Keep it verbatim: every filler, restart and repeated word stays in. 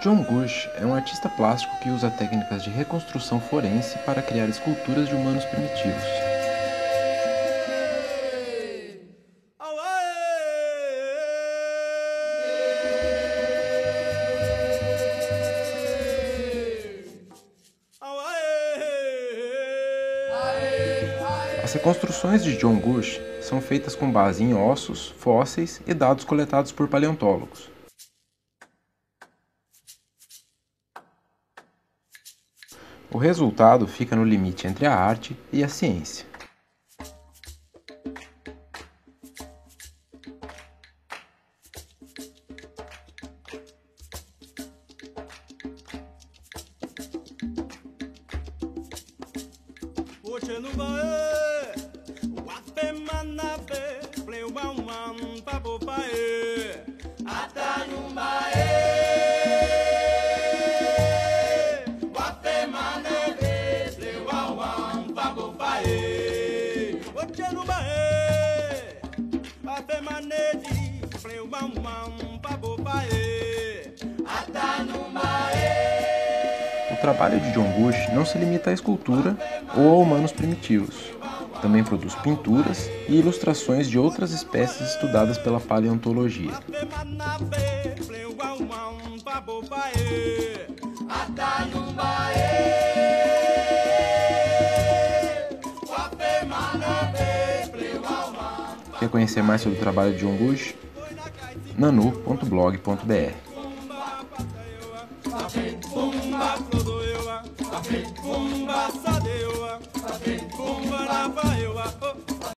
John Gush é um artista plástico que usa técnicas de reconstrução forense para criar esculturas de humanos primitivos. As reconstruções de John Gush são feitas com base em ossos, fósseis e dados coletados por paleontólogos. O resultado fica no limite entre a arte e a ciência. O trabalho de John Gush não se limita à escultura ou a humanos primitivos. Também produz pinturas e ilustrações de outras espécies estudadas pela paleontologia. Quer conhecer mais sobre o trabalho de John Gush? nanu ponto blog ponto br Bumba,